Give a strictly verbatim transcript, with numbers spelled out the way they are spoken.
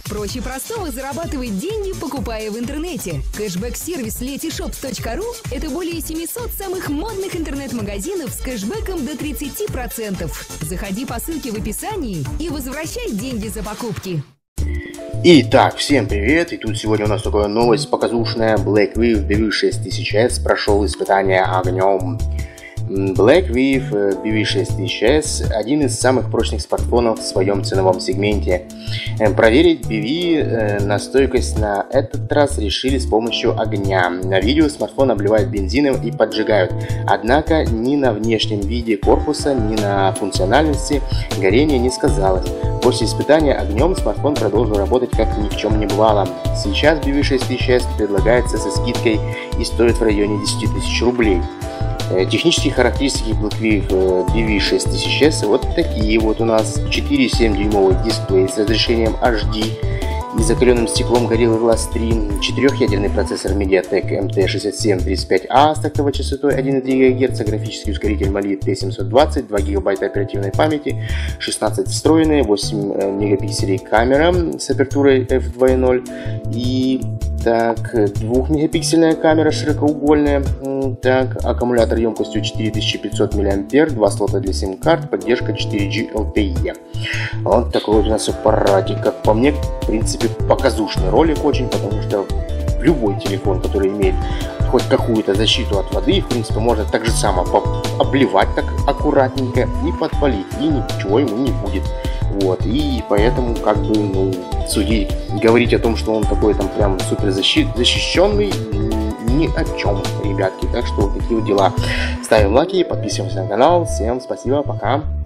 Проще простого зарабатывать деньги, покупая в интернете. Кэшбэк-сервис letyshops точка ру – это более семисот самых модных интернет-магазинов с кэшбэком до тридцати процентов. Заходи по ссылке в описании и возвращай деньги за покупки. Итак, всем привет, и тут сегодня у нас такая новость показушная. BlackViv би ви шесть тысяч эс прошел испытание огнем. BlackViv би ви шесть тысяч эс – один из самых прочных смартфонов в своем ценовом сегменте. Проверить би ви на стойкость на этот раз решили с помощью огня. На видео смартфон обливают бензином и поджигают, однако ни на внешнем виде корпуса, ни на функциональности горение не сказалось. После испытания огнем смартфон продолжил работать как ни в чем не бывало. Сейчас би ви шесть тысяч эс предлагается со скидкой и стоит в районе десяти тысяч рублей. Технические характеристики BlackViv би ви шесть тысяч эс вот такие вот у нас. четыре и семь дюймовый дисплей с разрешением эйч ди и закаленным стеклом Gorilla Glass три, четырехъядерный процессор MediaTek эм ти шестьдесят семь тридцать пять а с тактовой частотой один и три гигагерца, графический ускоритель Mali ти семьсот двадцать, два гигабайта оперативной памяти, шестнадцать встроенные, восемь мегапикселей камера с апертурой эф два ноль и так, двухмегапиксельная камера широкоугольная, так, аккумулятор емкостью четыре тысячи пятьсот миллиампер, два слота для сим-карт, поддержка четыре джи эл ти и. Вот такой вот у нас аппаратик. Как по мне, в принципе, показушный ролик очень, потому что любой телефон, который имеет хоть какую-то защиту от воды, в принципе, можно так же само обливать так аккуратненько и подпалить, и ничего ему не будет. Вот, и поэтому, как бы, ну, судить, говорить о том, что он такой там прям супер защит, защищенный, ни о чем, ребятки. Так что вот такие вот дела. Ставим лайки, подписываемся на канал. Всем спасибо, пока.